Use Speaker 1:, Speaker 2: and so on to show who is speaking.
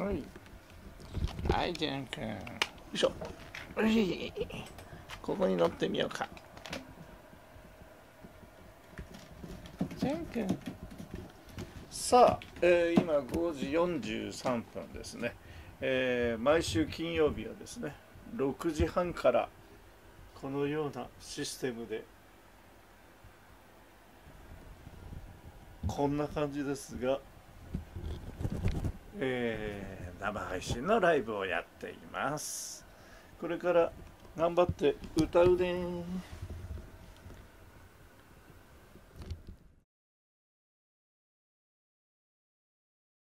Speaker 1: はい。はい、じゃんくん。よいしょ。よし。ここに乗ってみようか。じゃんくん。さあ、今5時43分ですね。毎週金曜日はですね、6時半からこのようなシステムでこんな感じですが、生配信のライブをやっています。これから頑張って歌うね。